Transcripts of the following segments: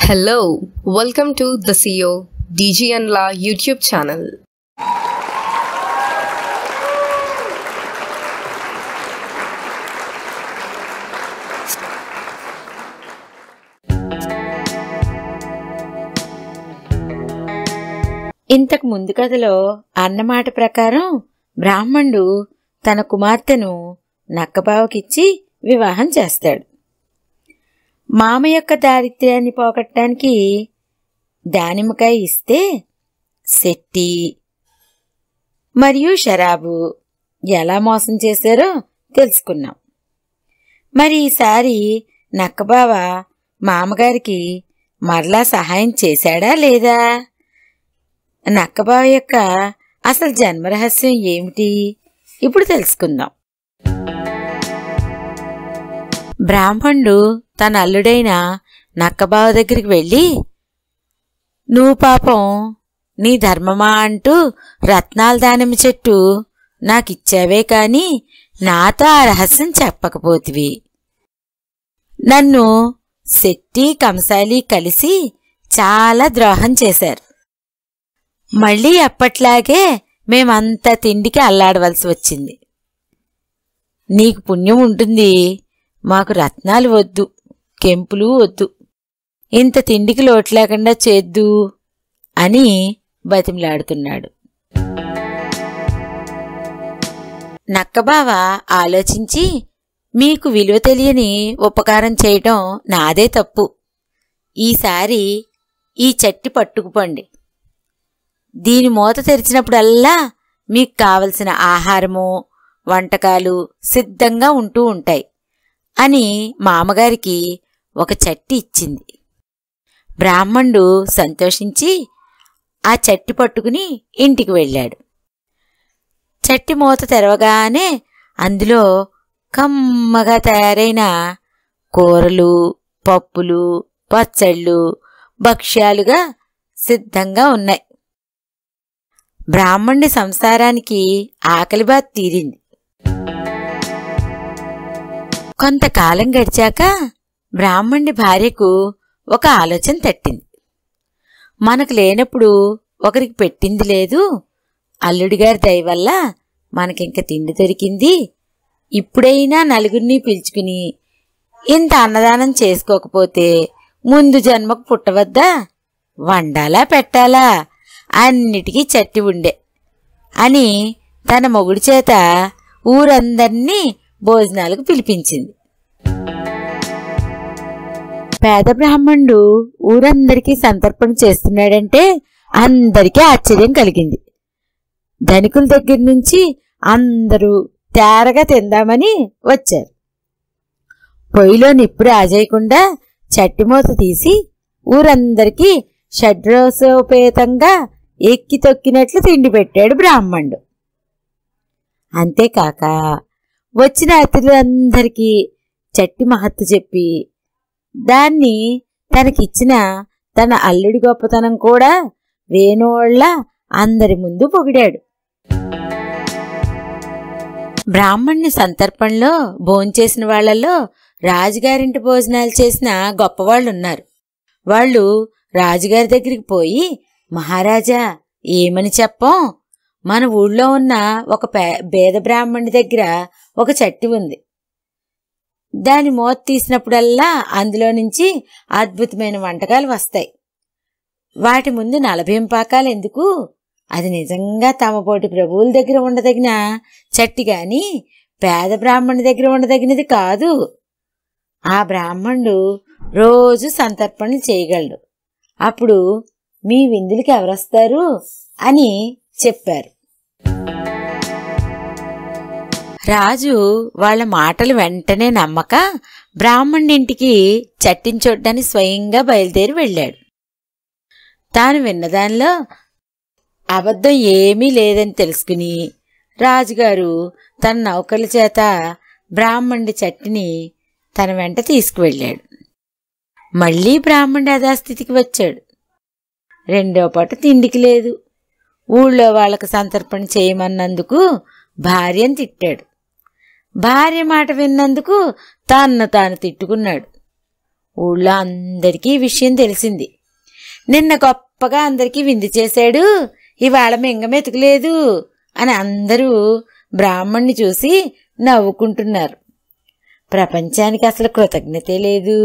Hello, welcome to the CEO dg&la YouTube channel. ఇంతకు ముందు కథలో అన్నమాట ప్రకారం బ్రాహ్మణుడు తన కుమార్తెను నక్కబావకిచ్చి వివాహం చేస్తాడు. మామ యొక్క దారిద్ర్యాన్ని పోగొట్టడానికి దానిమ్మకాయ ఇస్తే శెట్టి మరియు షరాబు ఎలా మోసం చేశారో తెలుసుకున్నాం. మరి ఈసారి నక్కబావ మామగారికి మరలా సహాయం చేశాడా లేదా? నక్కబావ యొక్క అసలు జన్మరహస్యం ఏమిటి ఇప్పుడు తెలుసుకుందాం. బ్రాహ్మణుడు తన అల్లుడైన నక్కబావ దగ్గరికి వెళ్ళి, నువ్వు పాపం నీ ధర్మమా అంటూ రత్నాల దానిమ్మ చెట్టు నాకిచ్చావే కాని నాతో ఆ రహస్యం చెప్పకపోతివి. నన్ను శెట్టి కంసాలి కలిసి చాలా ద్రోహం చేశారు. మళ్ళీ ఎప్పట్లాగే మేమంతా తిండికి అల్లాడవలసి వచ్చింది. నీకు పుణ్యం ఉంటుంది, మాకు రత్నాలు వద్దు, కెంపులు వద్దు, ఇంత తిండికి లోటు లేకుండా చేద్దు అని బతిమలాడుతున్నాడు. నక్కబావ ఆలోచించి, మీకు విలువ తెలియని ఉపకారం చేయటం నాదే తప్పు. ఈసారి ఈ చెట్టి పట్టుకుపండి. దీని మూత తెరిచినప్పుడల్లా మీకు కావలసిన ఆహారము వంటకాలు సిద్ధంగా ఉంటూ ఉంటాయి అని మామగారికి ఒక చట్టి ఇచ్చింది. బ్రాహ్మణుడు సంతోషించి ఆ చట్టి పట్టుకుని ఇంటికి వెళ్ళాడు. చట్టి మూత తెరవగానే అందులో కమ్మగా తయారైన కూరలు, పప్పులు, పచ్చళ్ళు, భక్ష్యాలుగా సిద్ధంగా ఉన్నాయి. బ్రాహ్మణుడి సంసారానికి ఆకలిబాధ తీరింది. కొంతకాలం గడిచాక బ్రాహ్మణుడి భార్యకు ఒక ఆలోచన తట్టింది. మనకు లేనప్పుడు ఒకరికి పెట్టింది లేదు, అల్లుడిగారి దయ వల్ల మనకింక తిండి దొరికింది. ఇప్పుడైనా నలుగురిని పిలుచుకుని ఇంత అన్నదానం చేసుకోకపోతే ముందు జన్మకు పుట్టవద్దా? వండాలా పెట్టాలా అన్నిటికీ చట్టి ఉండే అని తన మొగుడి చేత ఊరందర్నీ భోజనాలకు పిలిపించింది. పేద బ్రాహ్మణుడు ఊరందరికీ సంతర్పణ చేస్తున్నాడంటే అందరికీ ఆశ్చర్యం కలిగింది. ధనికుల దగ్గర నుంచి అందరూ తేరగా తిందామని వచ్చారు. పొయ్యిలో నిప్పు రాజేయకుండా చట్టిమూత తీసి ఊరందరికీ షడ్రసోపేతంగా ఎక్కి తొక్కినట్లు తిండి పెట్టాడు బ్రాహ్మణుడు. అంతేకాక వచ్చిన అతిథులందరికీ చట్టి మహత్తు చెప్పి దాన్ని తనకిచ్చిన తన అల్లుడి గొప్పతనం కూడా వేణోళ్ళ అందరి ముందు పొగిడాడు. బ్రాహ్మణ్ణి సంతర్పణలో భోంచేసిన వాళ్లలో రాజుగారింటి భోజనాలు చేసిన గొప్పవాళ్లున్నారు. వాళ్ళు రాజుగారి దగ్గరికి పోయి, మహారాజా ఏమని చెప్పం, మన ఊళ్ళో ఉన్న ఒక పేద బ్రాహ్మణుడి దగ్గర ఒక చట్టి ఉంది. దాని మూత తీసినప్పుడల్లా అందులో నుంచి అద్భుతమైన వంటకాలు వస్తాయి. వాటి ముందు నలభేం పాకాలు ఎందుకు? అది నిజంగా తమపోటి ప్రభువుల దగ్గర ఉండదగిన చట్టి గాని పేద బ్రాహ్మణుడి దగ్గర ఉండదగినది కాదు. ఆ బ్రాహ్మణుడు రోజు సంతర్పణలు చేయగలడు. అప్పుడు మీ విందులకి ఎవరొస్తారు అని చెప్పారు. రాజు వాళ్ల మాటలు వెంటనే నమ్మక బ్రాహ్మణుడింటికి చట్టిని చూడ్డానికి స్వయంగా బయలుదేరి వెళ్ళాడు. తాను విన్నదానిలో అబద్ధం ఏమీ లేదని తెలుసుకుని రాజుగారు తన నౌకర్ల చేత బ్రాహ్మణుడి చట్టిని తన వెంట తీసుకువెళ్ళాడు. మళ్లీ బ్రాహ్మణుడి యథాస్థితికి వచ్చాడు. రెండో పూట తిండికి లేదు. ఊళ్ళో వాళ్లకు సంతర్పణ చేయమన్నందుకు భార్యను తిట్టాడు. భార్య మాట విన్నందుకు తాను తిట్టుకున్నాడు. ఊళ్ళో అందరికీ ఈ విషయం తెలిసింది. నిన్న గొప్పగా అందరికీ విందు చేశాడు, ఇవాళ మింగమెతుకులేదు అని అందరూ బ్రాహ్మణ్ణి చూసి నవ్వుకుంటున్నారు. ప్రపంచానికి అసలు కృతజ్ఞతే లేదు.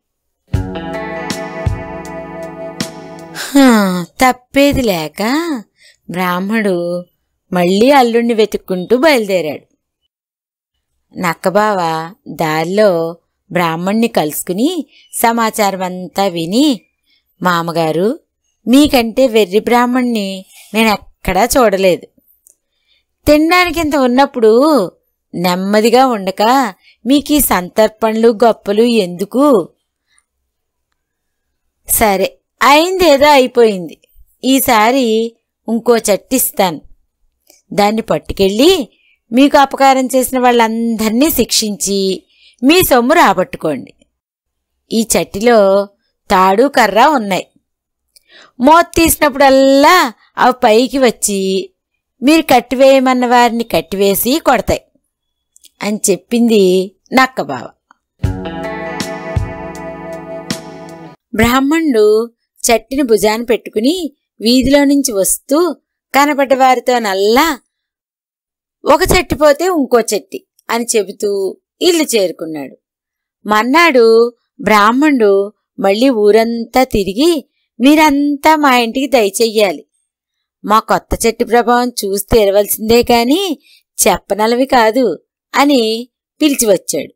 తప్పేది లేక బ్రాహ్మడు మళ్ళీ అల్లుణ్ణి వెతుక్కుంటూ బయలుదేరాడు. నక్కబావ దారిలో బ్రాహ్మణ్ణి కలుసుకుని సమాచారం అంతా విని, మామగారు, మీకంటే వెర్రి బ్రాహ్మణ్ణి నేనెక్కడా చూడలేదు. తినడానికి ఇంత ఉన్నప్పుడు నెమ్మదిగా ఉండక మీకీ సంతర్పణలు గొప్పలు ఎందుకు? సరే, అయిందేదో అయిపోయింది. ఈసారి ఇంకో చట్టిస్తాను. దాన్ని పట్టుకెళ్ళి మీకు అపకారం చేసిన వాళ్ళందరినీ శిక్షించి మీ సొమ్ము రాబట్టుకోండి. ఈ చట్టిలో తాడు కర్ర ఉన్నాయి. మోత తీసినప్పుడల్లా అవి పైకి వచ్చి మీరు కట్టివేయమన్న వారిని కట్టివేసి కొడతాయి అని చెప్పింది నక్కబావ. బ్రాహ్మణుడు చట్టిని భుజాన పెట్టుకుని వీధిలో నుంచి వస్తూ కనపడ్డ వారితో నల్లా ఒక చెట్టు పోతే ఇంకో చెట్టి అని చెబుతూ ఇల్లు చేరుకున్నాడు. మన్నాడు బ్రాహ్మణుడు మళ్ళీ ఊరంతా తిరిగి, మీరంతా మా ఇంటికి దయచెయ్యాలి, మా కొత్త చెట్టు ప్రభావం చూసి తీరవలసిందే కాని చెప్పనలవి కాదు అని పిలిచి వచ్చాడు.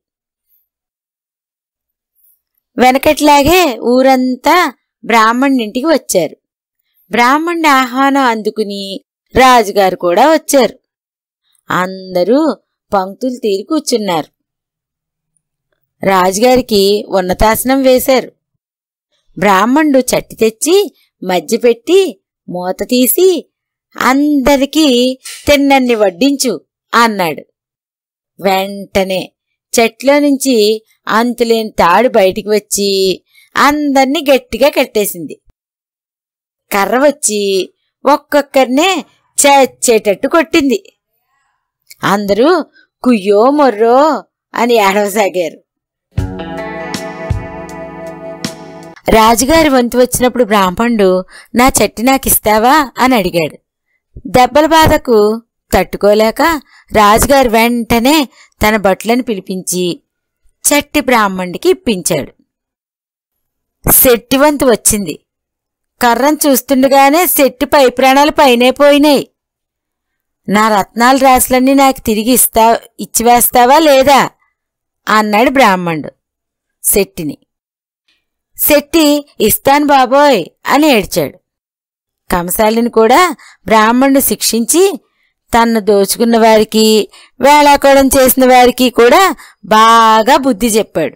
వెనకట్లాగే ఊరంతా బ్రాహ్మణుడింటికి వచ్చారు. బ్రాహ్మణుడి ఆహ్వానం అందుకుని రాజుగారు కూడా వచ్చారు. అందరూ పంక్తులు తీరి కూర్చున్నారు. రాజుగారికి ఉన్నతాసనం వేశారు. బ్రాహ్మణుడు చట్టి తెచ్చి మధ్య పెట్టి మూత తీసి అందరికీ తిన్నన్ని వడ్డించు అన్నాడు. వెంటనే చెట్లో నుంచి అంతులేని తాడు బయటికి వచ్చి అందర్నీ గట్టిగా కట్టేసింది. కర్ర వచ్చి ఒక్కొక్కరినే చచ్చేటట్టు కొట్టింది. అందరూ కుయ్యో మొర్రో అని ఏడవసాగారు. రాజుగారి వంతు వచ్చినప్పుడు బ్రాహ్మణుడు నా చట్టి నాకిస్తావా అని అడిగాడు. దెబ్బల బాధకు తట్టుకోలేక రాజుగారు వెంటనే తన భటులను పిలిపించి చట్టి బ్రాహ్మణుడికి ఇప్పించాడు. శెట్టి వంతు వచ్చింది. కర్రను చూస్తుండగానే శెట్టి పై ప్రాణాలు పైనే పోయినాయి. నా రత్నాల రాసులన్నీ నాకు తిరిగి ఇచ్చివేస్తావా లేదా అన్నాడు బ్రాహ్మణుడు శెట్టిని. శెట్టి ఇస్తాను బాబోయ్ అని ఏడ్చాడు. కంసాలిని కూడా బ్రాహ్మణుడు శిక్షించి తన్ను దోచుకున్న వారికి వేళాకోళం చేసిన వారికి కూడా బాగా బుద్ధి చెప్పాడు.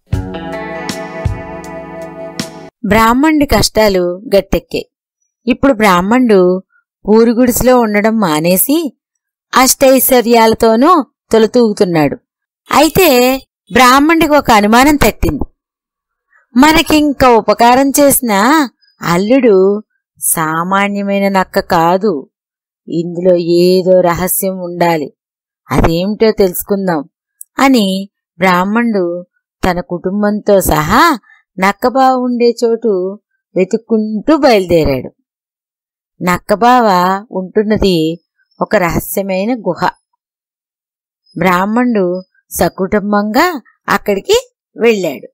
బ్రాహ్మణుడి కష్టాలు గట్టెక్కాయి. ఇప్పుడు బ్రాహ్మణుడు ఊరుగుడిసిలో ఉండడం మానేసి అష్టైశ్వర్యాలతోనూ తొలతూగుతున్నాడు. అయితే బ్రాహ్మణుడికి ఒక అనుమానం తట్టింది. మనకింక ఉపకారం చేసిన అల్లుడు సామాన్యమైన నక్క కాదు, ఇందులో ఏదో రహస్యం ఉండాలి, అదేమిటో తెలుసుకుందాం అని బ్రాహ్మణుడు తన కుటుంబంతో సహా నక్కబావ ఉండే చోటు వెతుక్కుంటూ బయలుదేరాడు. నక్కబావ ఉంటున్నది ఒక రహస్యమైన గుహ. బ్రాహ్మణుడు సకుటుంబంగా అక్కడికి వెళ్ళాడు.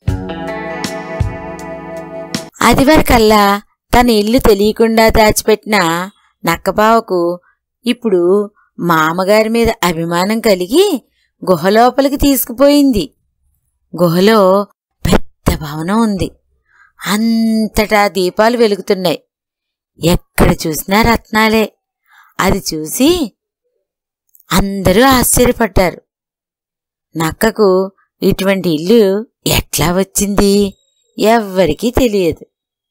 అదివరకల్లా తన ఇల్లు తెలియకుండా దాచిపెట్టిన నక్కబావకు ఇప్పుడు మామగారి మీద అభిమానం కలిగి గుహలోపలికి తీసుకుపోయింది. గుహలో పెద్ద భవనం ఉంది. అంతటా దీపాలు వెలుగుతున్నాయి. ఎక్కడ చూసినా రత్నాలే. అది చూసి అందరూ ఆశ్చర్యపడ్డారు. నక్కకు ఇటువంటి ఇల్లు ఎట్లా వచ్చింది ఎవ్వరికీ తెలియదు.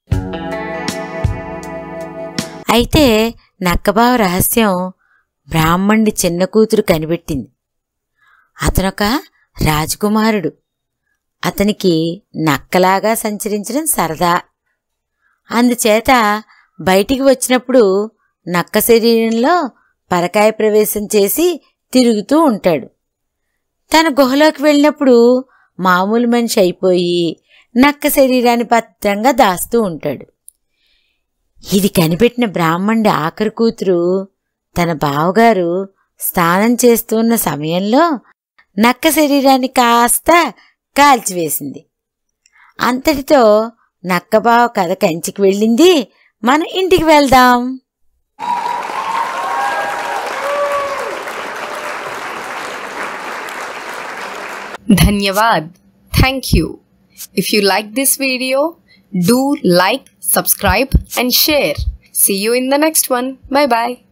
అయితే నక్కబావ రహస్యం బ్రాహ్మణుడి చిన్న కూతురు కనిపెట్టింది. అతనొక రాజకుమారుడు. అతనికి నక్కలాగా సంచరించడం సరదా. అందుచేత బయటికి వచ్చినప్పుడు నక్క శరీరంలో పరకాయ ప్రవేశం చేసి తిరుగుతూ ఉంటాడు. తన గుహలోకి వెళ్ళినప్పుడు మామూలు మనిషి అయిపోయి నక్క శరీరాన్ని భద్రంగా దాస్తూ ఉంటాడు. ఇది కనిపెట్టిన బ్రాహ్మణుడి ఆఖరి కూతురు తన బావగారు స్నానం చేస్తున్న సమయంలో నక్క శరీరాన్ని కాస్త కాల్చివేసింది. అంతటితో నక్కబావ కథ కంచికి వెళ్ళింది. మనం ఇంటికి వెళ్దాం. Dhanyavad. Thank you. If you like this video, do like, subscribe and share. See you in the next one. Bye bye.